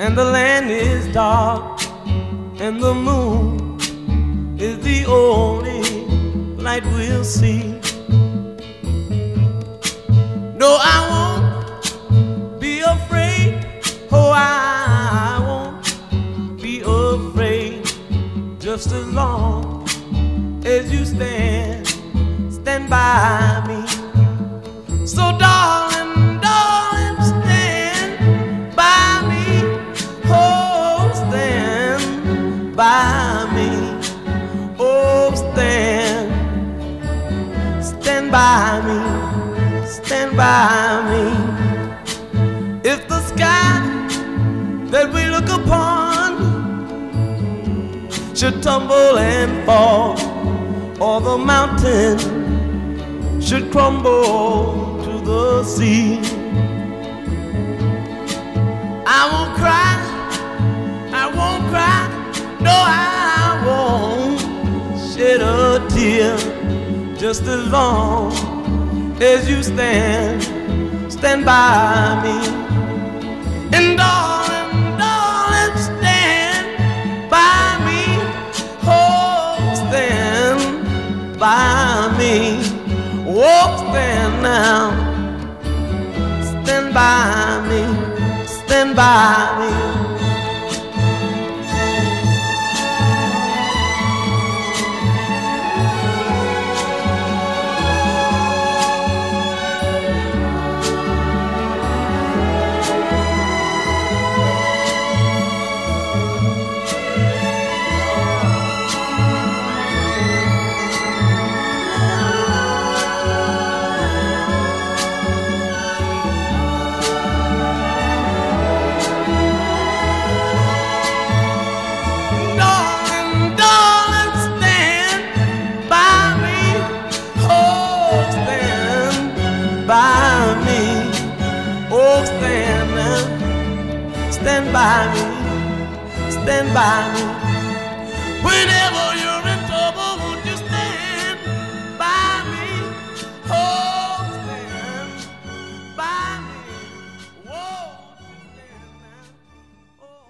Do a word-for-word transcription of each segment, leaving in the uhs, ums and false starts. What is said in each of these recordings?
and the land is dark, and the moon is the only light we'll see. No, I won't be afraid. Oh, I won't be afraid. Just as long as you stand, stand by me. So darling, darling, stand by me. Oh, stand by me. Oh, stand, stand by me, stand by me. If the sky that we look upon should tumble and fall, or the mountain should crumble to the sea, I won't cry, I won't cry, no, I won't shed a tear. Just as long as you stand, stand by me. And darling, darling, stand by me. Oh, stand by me. Oh, stand now. Stand by me. Stand by me. Stand by me, stand by me. Whenever you're in trouble, won't you stand by me? Oh, stand by me. Whoa, stand now. Oh,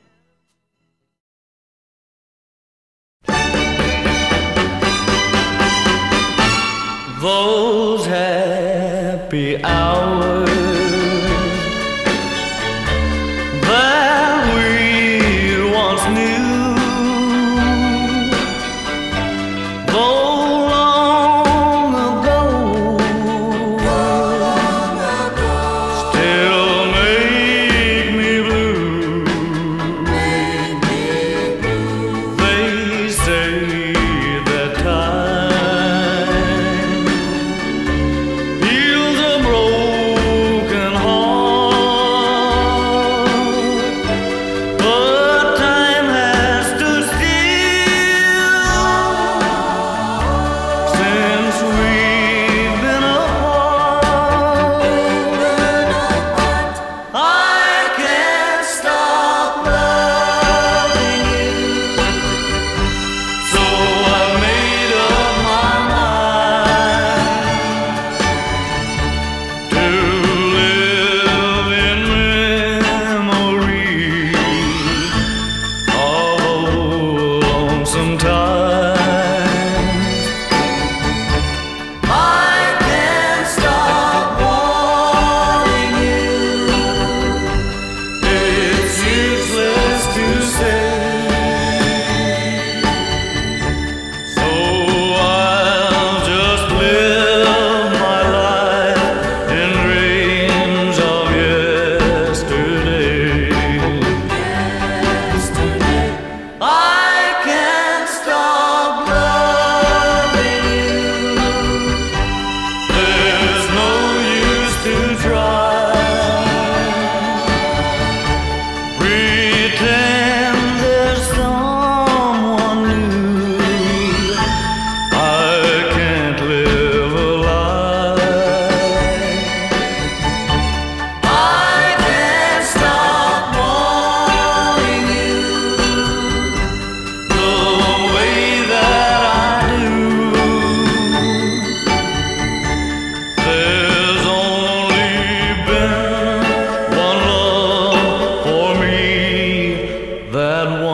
stand. Those happy hours that we once knew, though long ago, long ago, still make me blue. Make me blue. They say that time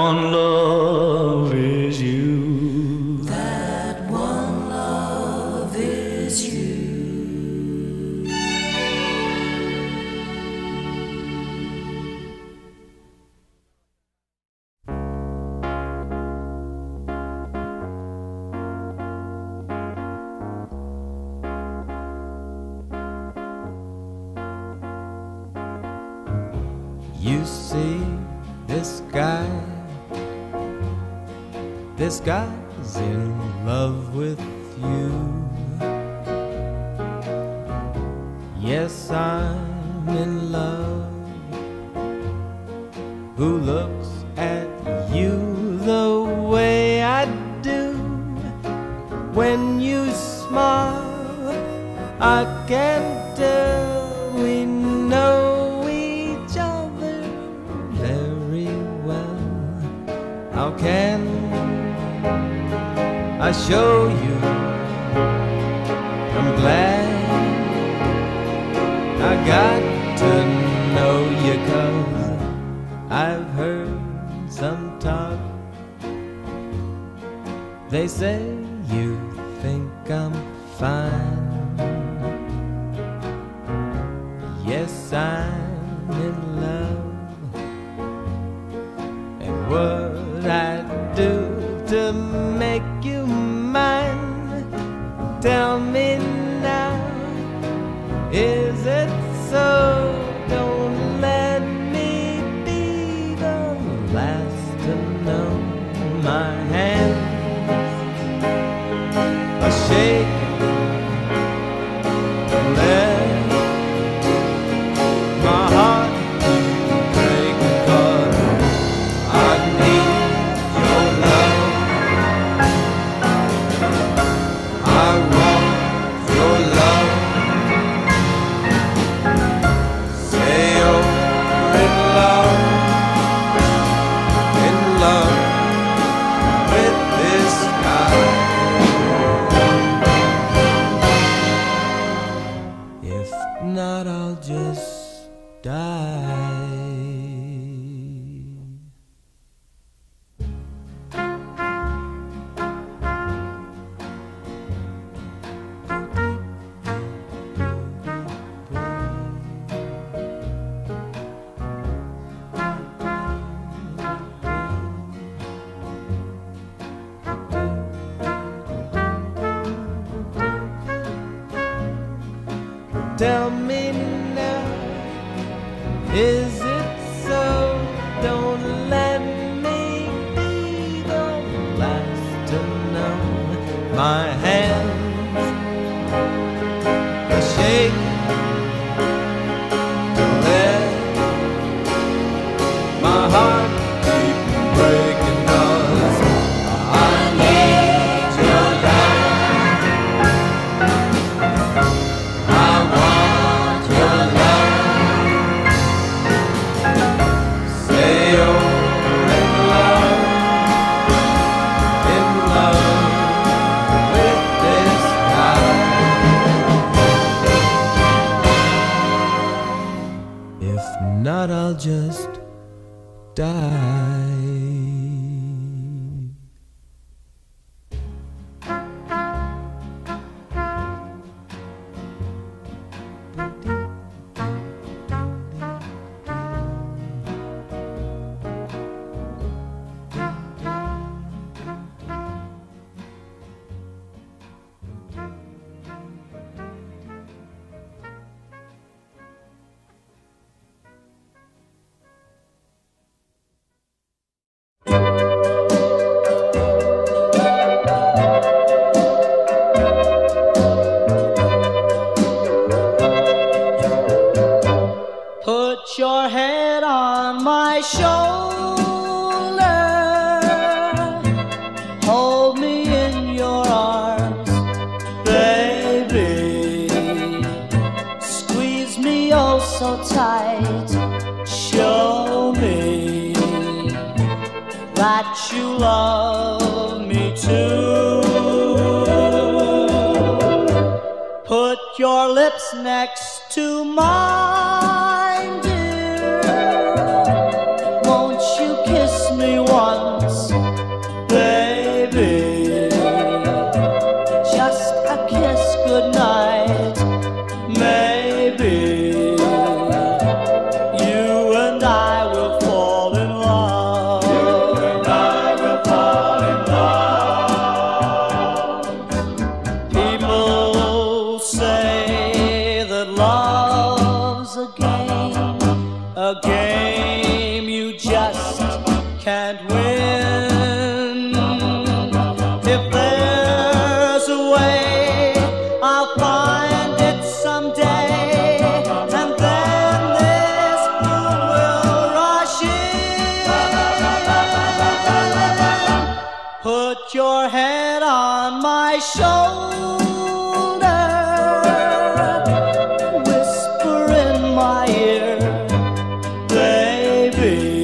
one love is you. That one love is you. You see, this guy, this guy's in love with you. Yes, I'm in love. Who looks at you the way I do? When you smile, I can tell we know how can I show you? I'm glad I got to know you, 'cause I've heard some talk. They say you think I'm fine. Yes, I'm in love. And what I do to make you mine? Tell me now, is it so? Don't let me be the last to know. My hands are shaking, let my heart break, 'cause I need your love. I want your love. Say you're in love, in love with this guy. If not, I'll just die. Tell me now, is it so? Don't let me be the last to know. My hands are shaking to let my heart keep breaking, 'cause I need your love. I want your love. Say you're in love, in love with this guy. If not, I'll just die. Put your head on my shoulder, hold me in your arms, baby. Squeeze me oh so tight, show me that you love me too. Put your lips next to mine, dear. Won't you kiss me once once, baby. Just a kiss goodnight, maybe. You and I will fall in love. You and I will fall in love. People say that love's a game, a game you just can't win. If there's a way, I'll find it someday, and then this moon will rush in. Put your head on my shoulder, whisper in my ear, baby.